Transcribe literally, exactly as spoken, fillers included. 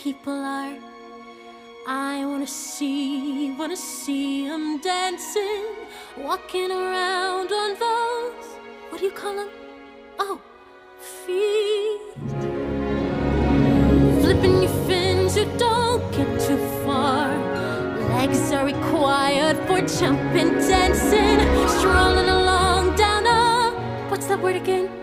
people are. I wanna see, wanna see them dancing, walking around on those, what do you call them? Oh, feet. Flipping your fins, you don't get too far. Legs are required for jumping, dancing, strolling along down a, what's that word again?